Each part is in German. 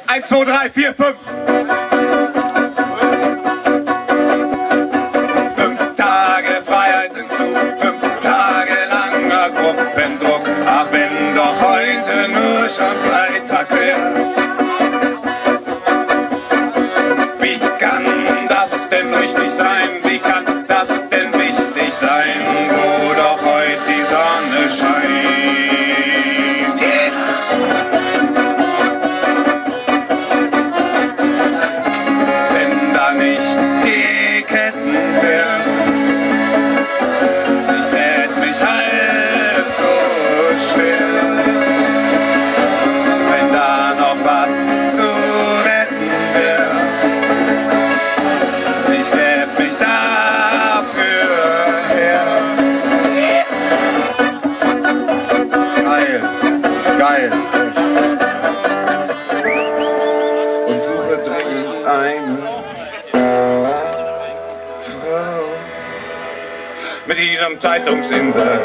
1, 2, 3, 4, 5. 5 Tage Freiheitsentzug, 5 Tage langer Gruppendruck. Ach, wenn doch heute nur schon Freitag wäre. Wie kann das denn richtig sein? Wie kann das denn wichtig sein, wo doch heute die Sonne scheint? Yeah. Wenn da nicht die Ketten wären, ich tät mich halb so schwer. Wenn da noch was zu retten wäre, ich gäb mich dafür her. Geil, geil. Und suche dringend eine Frau mit ihrem Zeitungsinserat.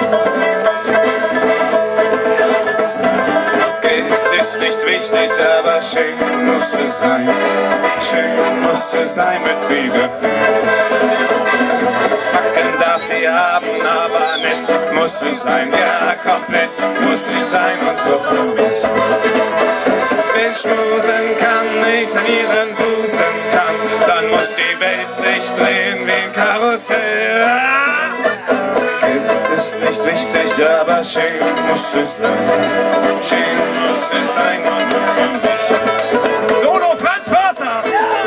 Geld ist nicht wichtig, aber schön muss es sein. Schön muss es sein mit viel Gefühl. Backen darf sie haben, aber nett muss es sein. Ja, komplett muss sie sein und nur für mich. Wer schmusen kann, ich an ihren Busen kann, dann muss die Welt sich drehen wie ein Karussell. Geld ist nicht wichtig, aber schön muss es sein. Schön muss es sein und nur für mich. Solo Franz Förster!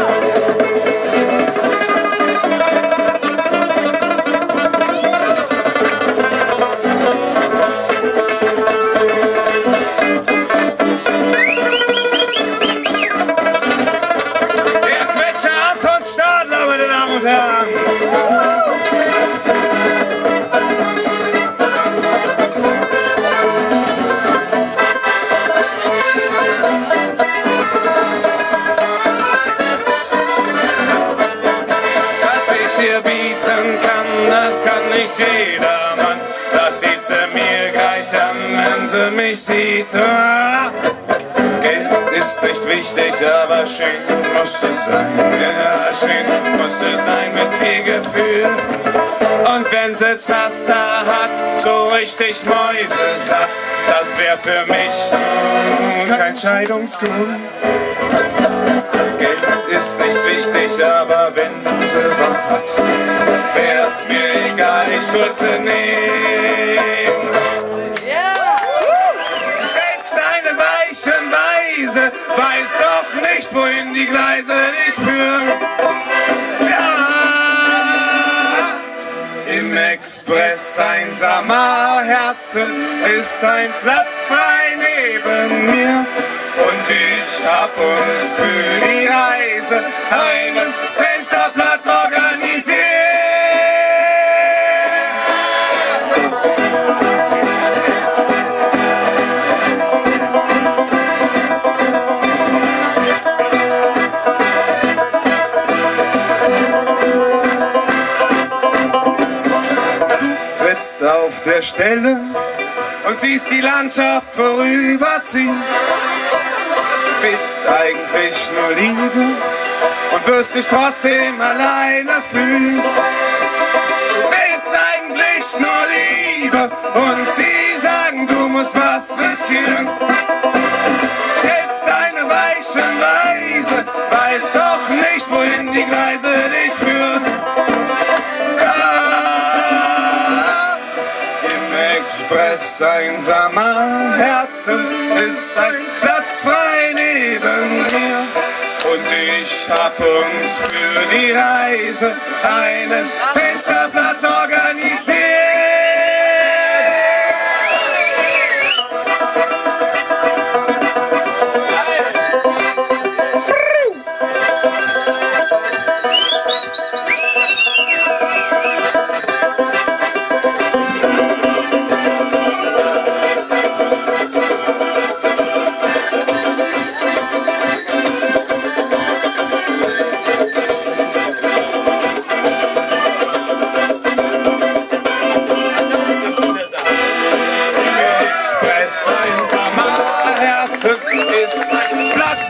Hier bieten kann, das kann nicht jedermann. Das sieht sie mir gleich an, wenn sie mich sieht. Geld ist nicht wichtig, aber schön muss es sein. Ja, schön muss es sein mit viel Gefühl. Und wenn sie Zaster hat, so richtig mäusesatt, das wär für mich kein Scheidungsgrund. Geld ist nicht wichtig, aber wenn sie was hat, wär's mir egal, ich würde sie nehmen. Stellst deine weichen Weise, weiß doch nicht, wohin die Gleise dich führen. Ja, im Express einsamer Herzen ist ein Platz frei neben mir. Und ich hab uns für die Reise einen Fensterplatz organisiert. Du trittst auf der Stelle und siehst die Landschaft vorüberziehen. Willst eigentlich nur Liebe und wirst dich trotzdem alleine fühlen. Du willst eigentlich nur Liebe und sie sagen, du musst was riskieren. Selbst deine weichen Weise weiß doch nicht, wohin die Gleise dich führen. Ja, im Express einsamer Herzen ist ein Platz frei neben mir. Und ich hab uns für die Reise einen Fensterplatz organisiert.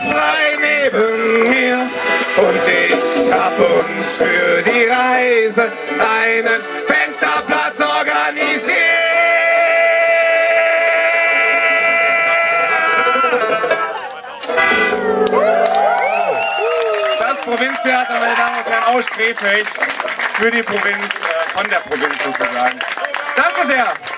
frei neben mir und ich hab uns für die Reise einen Fensterplatz organisiert. Das Provinztheater, meine Damen und Herren, aus Krefeld für die Provinz, von der Provinz sozusagen. Danke sehr.